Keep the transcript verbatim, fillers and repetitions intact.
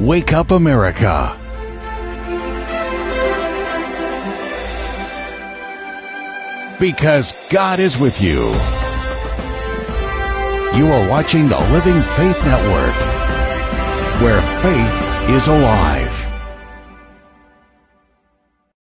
Wake Up America. Because God is with you. You are watching the Living Faith Network, where faith is alive.